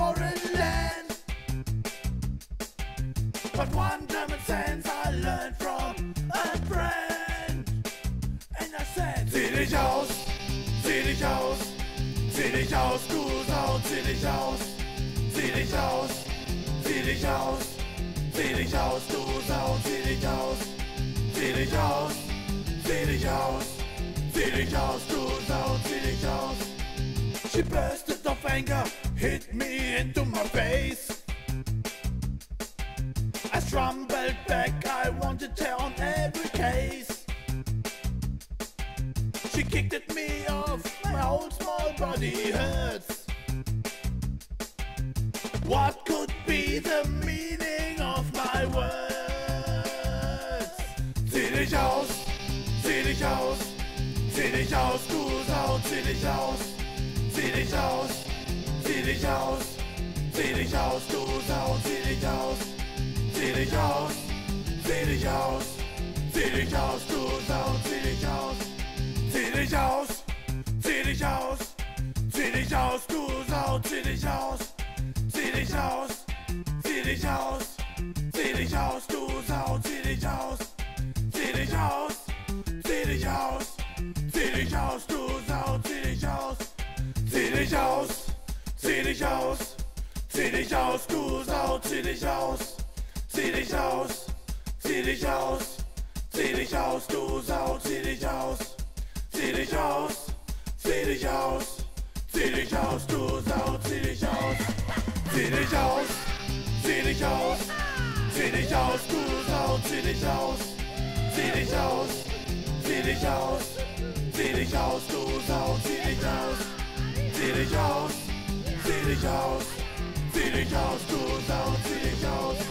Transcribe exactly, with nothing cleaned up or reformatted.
foreign land. But one German sentence I learned from a friend. And I said, zieh dich aus, zieh dich aus, zieh dich aus, du Sau, zieh dich aus, zieh dich aus, zieh dich aus, zieh dich aus, du Sau, zieh dich aus, zieh dich aus, zieh dich aus, zieh dich aus, du Sau, zieh dich aus. She bursted of anger, hit me into my face. I strumbled back, I wanted her on every case. She kicked at me off, my whole small body hurts. What could be the meaning of my words? Zieh dich aus, zieh dich aus, zieh dich aus, du Sau, zieh dich aus, zieh dich aus, zieh dich aus, zieh dich aus, du Sau, zieh dich aus, zieh dich aus, zieh dich aus, zieh dich aus, du Sau, zieh dich aus, zieh dich aus, zieh dich aus, zieh dich aus, du Sau, zieh dich aus, zieh dich aus, zieh dich aus, zieh dich aus, du Sau, zieh dich aus, zieh dich aus, zieh dich aus, zieh dich aus, du Sau, zieh dich aus, zieh dich aus, zieh dich aus, zieh dich aus, du Sau, zieh dich aus, zieh dich aus, zieh dich aus, zieh dich aus, du Sau, zieh dich aus, zieh dich aus, zieh dich aus, zieh dich aus, du Sau, zieh dich aus, zieh dich aus, zieh dich aus, zieh dich aus, du Sau, zieh dich aus, zieh dich aus, zieh dich aus, zieh dich aus, du Sau, zieh dich aus, zieh dich aus, zieh dich aus, zieh dich aus, du Sau, zieh dich aus.